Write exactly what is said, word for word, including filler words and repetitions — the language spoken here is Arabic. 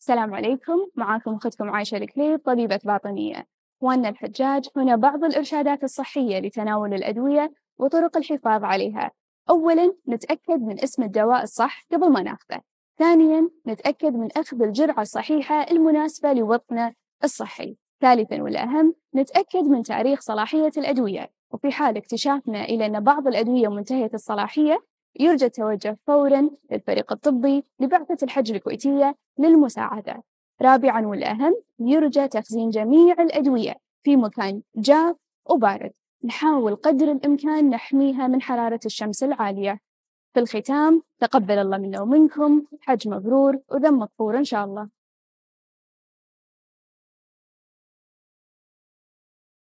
السلام عليكم، معاكم أختكم عايشة الكليب طبيبة باطنية. وأنا الحجاج، هنا بعض الإرشادات الصحية لتناول الأدوية وطرق الحفاظ عليها. أولاً، نتأكد من اسم الدواء الصح قبل ما ناخذه. ثانياً، نتأكد من أخذ الجرعة الصحيحة المناسبة لوضعنا الصحي. ثالثاً والأهم، نتأكد من تاريخ صلاحية الأدوية، وفي حال اكتشافنا إلى أن بعض الأدوية منتهية الصلاحية يرجى التوجه فوراً للفريق الطبي لبعثة الحج الكويتية للمساعدة. رابعاً والأهم، يرجى تخزين جميع الأدوية في مكان جاف وبارد، نحاول قدر الإمكان نحميها من حرارة الشمس العالية. في الختام، تقبل الله منا ومنكم، حج مبرور وذم مغفور إن شاء الله.